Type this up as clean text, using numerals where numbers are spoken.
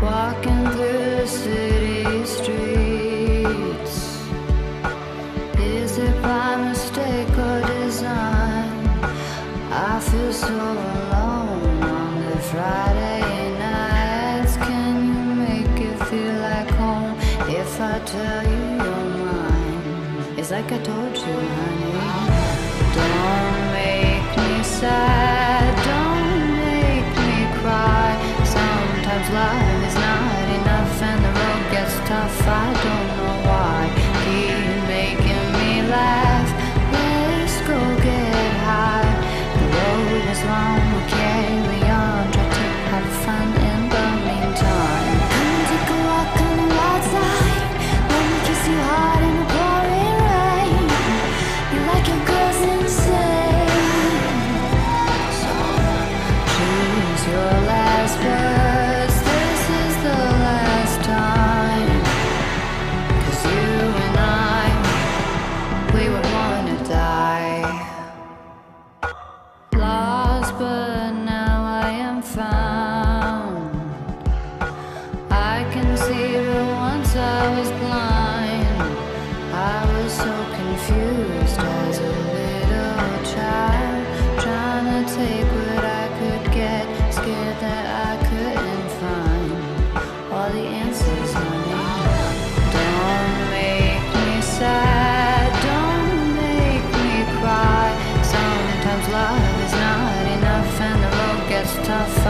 Walking through the city streets. Is it by mistake or design? I feel so alone on the Friday nights. Can you make it feel like home if I tell you you're mine? It's like I told you, honey. Don't make me sad, don't make me cry. Sometimes life is not enough and the road gets tough. I don't know why. Keep making me laugh. Let's go get high. The road is long, we'll carry on. Try to have fun in the meantime. Come take a walk on the wild side. Let me kiss you hard in the pouring rain. You like your girls insane. So choose your last words. This is the last time. 'Cause you and I, we were born to die. Lost, but now I am found. I can see, but once I was blind. I was so confused as a little child, trying to take what I could get, scared that I couldn't find all the answers, honey. Don't make me sad, don't make me cry. Sometimes love is not enough and the road gets tough.